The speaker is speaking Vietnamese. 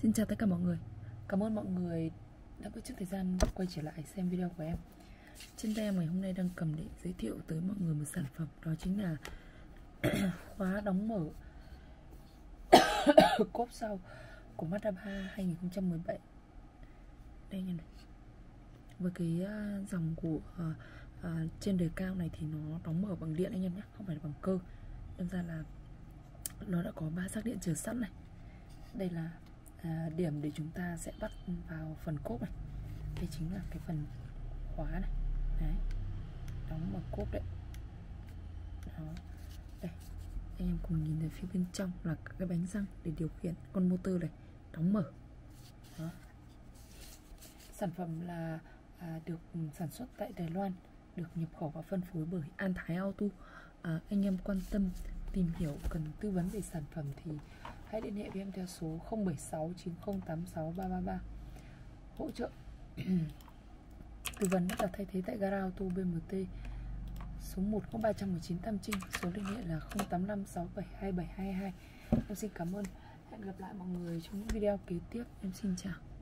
Xin chào tất cả mọi người. Cảm ơn mọi người đã có chút thời gian quay trở lại xem video của em. Trên tay em ngày hôm nay đang cầm để giới thiệu tới mọi người một sản phẩm, đó chính là khóa đóng mở cốp sau của Mazda 3 2017. Đây nha này. Với cái dòng của trên đời cao này thì nó đóng mở bằng điện anh em nhé, không phải là bằng cơ. Đơn ra là nó đã có 3 xác điện chờ sẵn này. Đây là điểm để chúng ta sẽ bắt vào phần cốp này. Đây chính là cái phần khóa này. Đấy, đóng bằng cốp đấy. Đó. Đây, anh em cùng nhìn thấy phía bên trong là cái bánh răng để điều khiển con motor này, đóng mở. Đó. Sản phẩm là được sản xuất tại Đài Loan, được nhập khẩu và phân phối bởi An Thái Auto. Anh em quan tâm tìm hiểu cần tư vấn về sản phẩm thì hãy liên hệ với em theo số 076 9086 333. Hỗ trợ tư vấn đã thay thế tại gara ô tô BMT số 10319 Tam Trinh. Số liên hệ là 085 672722. Em xin cảm ơn. Hẹn gặp lại mọi người trong những video kế tiếp. Em xin chào.